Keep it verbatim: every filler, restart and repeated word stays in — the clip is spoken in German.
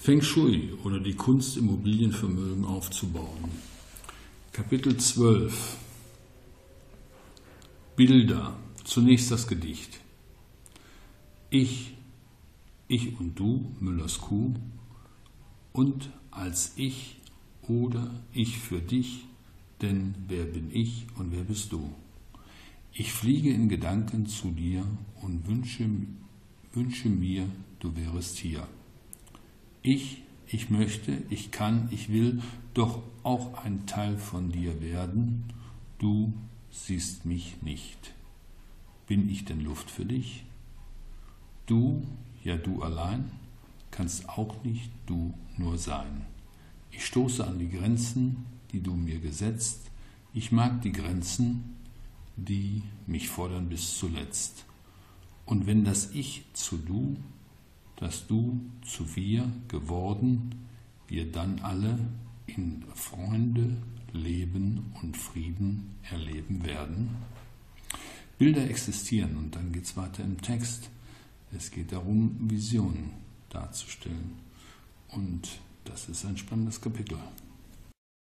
Feng Shui oder die Kunst, Immobilienvermögen aufzubauen. Kapitel zwölf. Bilder. Zunächst das Gedicht. Ich, ich und du, Müllers Kuh, und als ich oder ich für dich, denn wer bin ich und wer bist du? Ich fliege in Gedanken zu dir und wünsche, wünsche mir, du wärest hier. Ich, ich möchte, ich kann, ich will doch auch ein Teil von dir werden. Du siehst mich nicht. Bin ich denn Luft für dich? Du, ja du allein, kannst auch nicht du nur sein. Ich stoße an die Grenzen, die du mir gesetzt. Ich mag die Grenzen, die mich fordern bis zuletzt. Und wenn das Ich zu Du, das Du zu Wir geworden, wir dann alle in Freunde, Leben und Frieden erleben werden. Bilder existieren und dann geht es weiter im Text. Es geht darum, Visionen darzustellen. Und das ist ein spannendes Kapitel.